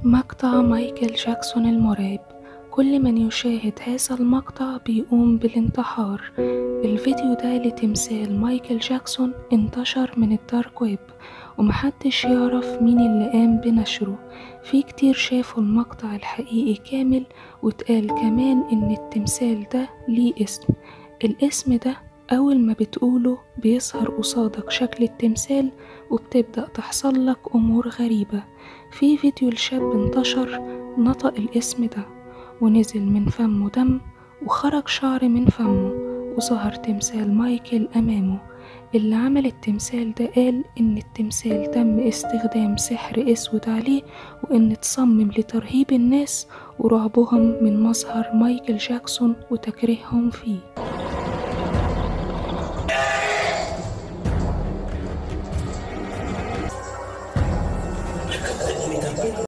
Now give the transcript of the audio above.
مقطع مايكل جاكسون المرعب. كل من يشاهد هذا المقطع بيقوم بالانتحار. الفيديو ده لتمثال مايكل جاكسون انتشر من الدارك ويب، ومحدش يعرف مين اللي قام بنشره. في كتير شافوا المقطع الحقيقي كامل، واتقال كمان ان التمثال ده ليه اسم. الاسم ده أول ما بتقوله بيظهر قصادك شكل التمثال، وبتبدأ تحصل لك أمور غريبة. في فيديو لشاب انتشر نطق الاسم ده، ونزل من فمه دم، وخرج شعر من فمه، وظهر تمثال مايكل أمامه. اللي عمل التمثال ده قال إن التمثال تم استخدام سحر أسود عليه، وإن اتصمم لترهيب الناس ورعبهم من مظهر مايكل جاكسون وتكريههم فيه.